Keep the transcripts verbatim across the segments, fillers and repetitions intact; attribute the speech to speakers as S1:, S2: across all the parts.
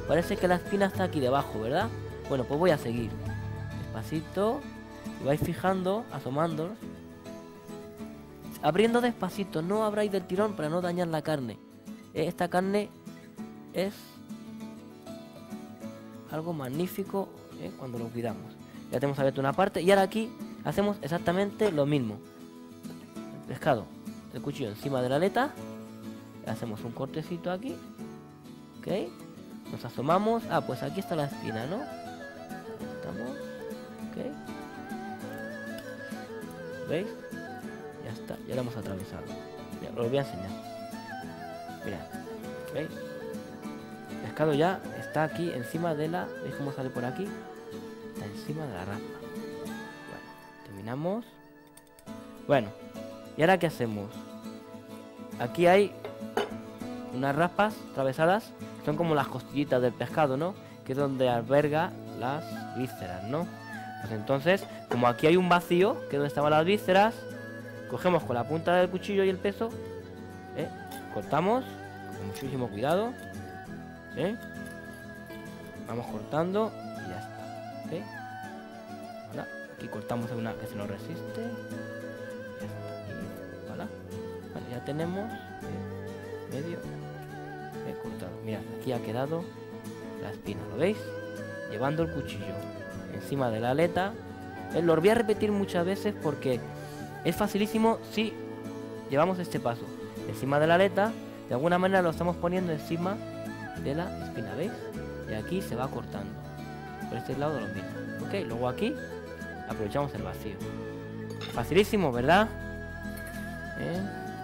S1: parece que la espina está aquí debajo, ¿verdad? Bueno, pues voy a seguir. Despacito. Y vais fijando, asomando. Abriendo despacito, no abráis del tirón para no dañar la carne. Esta carne es algo magnífico, ¿eh? Cuando lo cuidamos. Ya tenemos abierto una parte y ahora aquí hacemos exactamente lo mismo. El pescado, el cuchillo encima de la aleta. Hacemos un cortecito aquí. Ok. Nos asomamos. Ah, pues aquí está la espina, ¿no? Estamos. Ok. ¿Veis? Ya está, ya lo hemos atravesado. Mira, os lo voy a enseñar. Mirad, ¿veis? El pescado ya está aquí encima de la... ¿Veis cómo sale por aquí? Está encima de la raspa. Bueno, terminamos. Bueno, ¿y ahora qué hacemos? Aquí hay unas raspas atravesadas. Son como las costillitas del pescado, ¿no? Que es donde alberga las vísceras, ¿no? Pues entonces, como aquí hay un vacío, que es donde estaban las vísceras, cogemos con la punta del cuchillo y el peso, ¿eh? Cortamos con muchísimo cuidado, ¿eh? Vamos cortando y ya está, ¿ok? Voilà. Aquí cortamos una que se nos resiste, ya está, y voilà. Vale, ya tenemos ¿eh? medio ¿eh? cortado. Mirad, aquí ha quedado la espina, ¿lo veis? Llevando el cuchillo encima de la aleta. ¿eh? Lo voy a repetir muchas veces porque es facilísimo si llevamos este paso encima de la aleta. De alguna manera lo estamos poniendo encima de la espina, ¿veis? Y aquí se va cortando. Por este lado lo mismo. Ok, luego aquí aprovechamos el vacío. Facilísimo, ¿verdad? ¿Eh?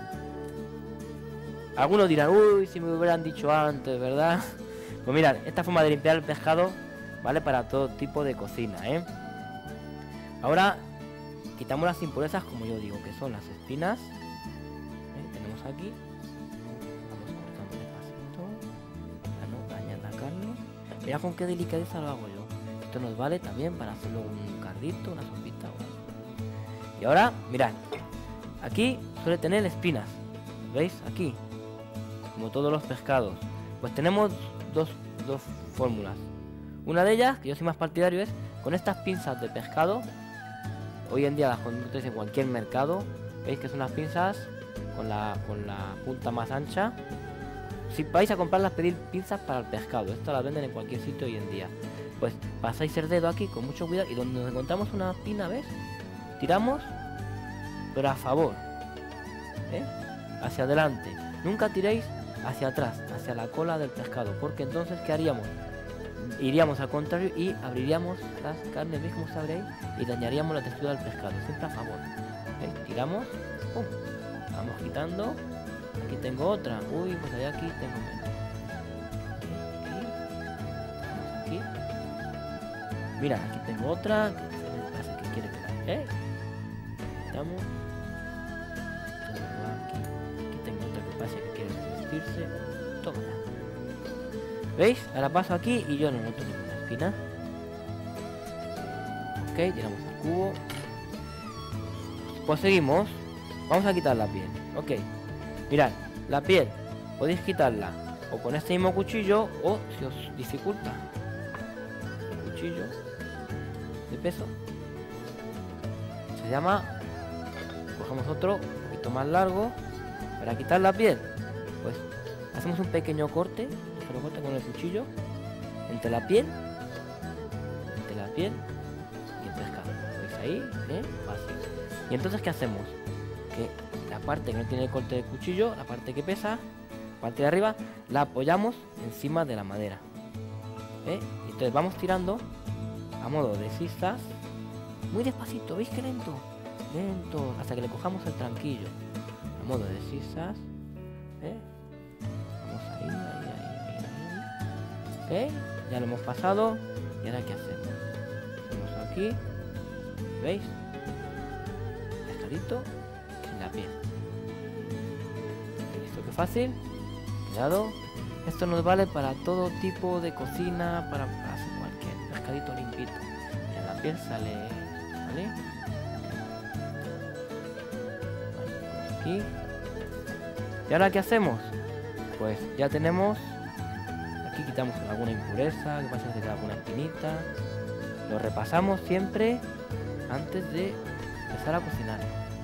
S1: Algunos dirán, uy, si me hubieran dicho antes, ¿verdad? Pues mirad, esta forma de limpiar el pescado vale para todo tipo de cocina, ¿eh? Ahora quitamos las impurezas, como yo digo, que son las espinas. ¿Eh? Tenemos aquí. Vamos cortando despacito para no dañar la carne. Mirad con qué delicadeza lo hago yo. Esto nos vale también para hacerlo un cardito, una sopita o algo. Y ahora, mirad. Aquí suele tener espinas. ¿Veis? Aquí. Como todos los pescados. Pues tenemos dos, dos fórmulas. Una de ellas, que yo soy más partidario, es con estas pinzas de pescado. Hoy en día las encontráis en cualquier mercado. Veis que son las pinzas con la, con la punta más ancha. Si vais a comprarlas, pedid pinzas para el pescado. Esto las venden en cualquier sitio hoy en día. Pues pasáis el dedo aquí con mucho cuidado y donde nos encontramos una espina, ¿ves? Tiramos, pero a favor, ¿eh? Hacia adelante. Nunca tiréis hacia atrás, hacia la cola del pescado, porque entonces ¿qué haríamos? Iríamos al contrario y abriríamos las carnes, ¿veis cómo se abre ahí? Y dañaríamos la textura del pescado, siempre a favor. ¿Veis? Tiramos, ¡pum! Vamos quitando. Aquí tengo otra, uy, pues allá aquí tengo menos. Aquí, aquí. Mira, aquí tengo otra, que se me parece que quiere quedar, ¿eh? Quitamos. Aquí, aquí tengo otra que parece que quiere resistirse. Toma ya. ¿Veis? Ahora paso aquí y yo no noto ninguna espina. Ok, tiramos el cubo. Pues seguimos. Vamos a quitar la piel. Ok. Mirad, la piel podéis quitarla o con este mismo cuchillo o si os dificulta el cuchillo de peso. Se llama... Cogemos otro un poquito más largo para quitar la piel. Pues hacemos un pequeño corte. Lo corto con el cuchillo entre la piel entre la piel y el pescado. ¿Veis ahí? ¿Eh? Fácil. Y entonces ¿qué hacemos? Que la parte que no tiene el corte del cuchillo, la parte que pesa, la parte de arriba, la apoyamos encima de la madera. ¿Eh? Y entonces vamos tirando a modo de zigzag, muy despacito. ¿Veis qué lento? Lento, hasta que le cojamos el tranquillo. A modo de zigzag. ¿Eh? Vamos ahí, ahí, ahí. Ok, ya lo hemos pasado. ¿Y ahora qué hacemos? Hacemos aquí. ¿Veis? Pescadito sin la piel. ¿Veis esto qué fácil? Cuidado. Esto nos vale para todo tipo de cocina, para hacer cualquier pescadito limpito. Mira, la piel sale. ¿Vale? Vale, aquí. ¿Y ahora qué hacemos? Pues ya tenemos el Aquí quitamos alguna impureza, que pasa que queda alguna espinita. Lo repasamos siempre antes de empezar a cocinar,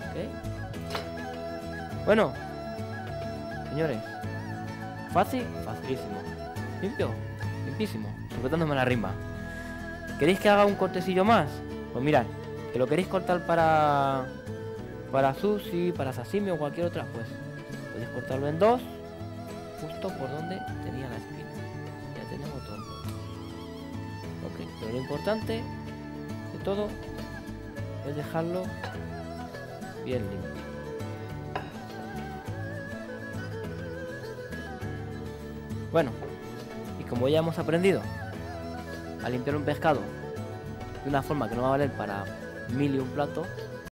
S1: ¿ok? Bueno, señores, fácil, facilísimo. Limpio, limpísimo, sujetándome la rima. ¿Queréis que haga un cortecillo más? Pues mirad, que lo queréis cortar para para sushi, para sashimi o cualquier otra, pues podéis cortarlo en dos, justo por donde tenía la espina. Ya tenemos todo. Ok, pero lo importante de todo es dejarlo bien limpio. Bueno, y como ya hemos aprendido a limpiar un pescado de una forma que no va a valer para mil y un platos,